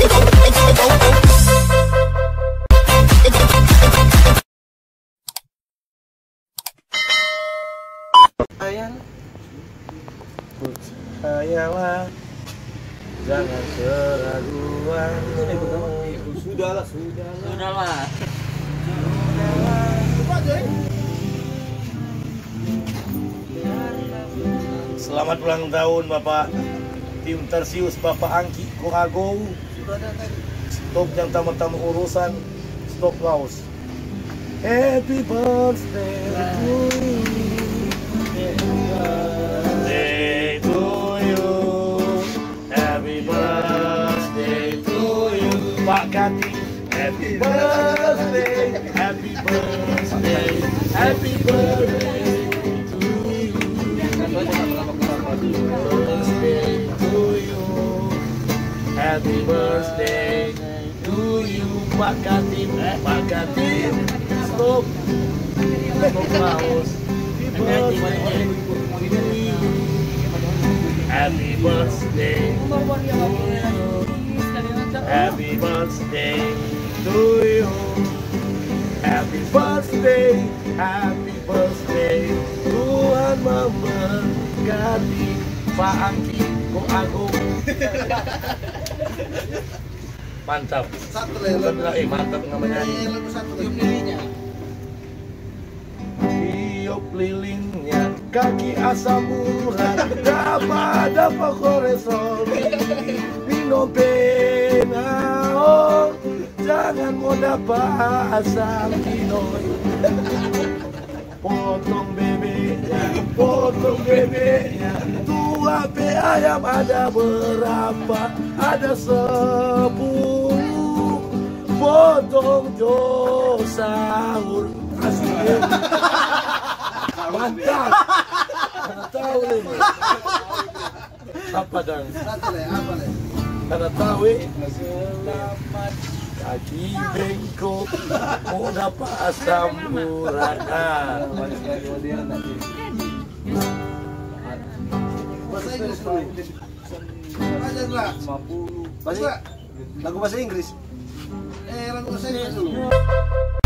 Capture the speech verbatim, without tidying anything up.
Sayang, percayalah, jangan keraguan. Sudahlah, sudahlah. Selamat ulang tahun Bapak Tim Tarsius, Bapak Angki Koago. Stop yang tamu-tamu urusan. Stop laos. Happy birthday to you. Birthday to you. Happy birthday to you. Pak Kati. Happy birthday. Happy birthday. Happy birthday. Birthday to you. Happy birthday to you. Pak Katim, Pak Katim. Stop. Stop paus. Happy birthday to you. Happy birthday to you. Happy birthday. Happy birthday. Tuhan memberkati Pak Angki Koagung. Mantap. Satu lagi. Eh, mantap namanya. Lagu satu lagi. Tiup lilinnya, kaki asam urat, dapat dapat kolesterol, minum pena, oh, jangan mau dapat asam kinoi. Potong bebeknya, potong bebeknya, tua pe ayam ada berapa? Ada sepuluh. Potong jo sahur. Asli. Mantap. Karena tahu ini. Apa dan? Apa lagi? Karena tahu ini. Selamat kaki bengkok, mau dapat asam urat. Bahasa Inggris dulu. Ajarlah. Bahasa lagu bahasa Inggris. Eh, lagu bahasa Inggris dulu.